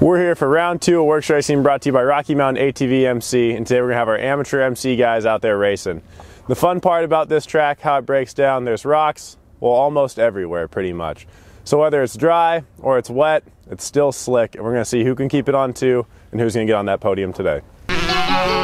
We're here for round 2 of Works Racing, brought to you by Rocky Mountain ATV MC, and today we're going to have our amateur MC guys out there racing. The fun part about this track, how it breaks down, there's rocks, well, almost everywhere pretty much. So whether it's dry or it's wet, it's still slick, and we're going to see who can keep it on 2 and who's going to get on that podium today.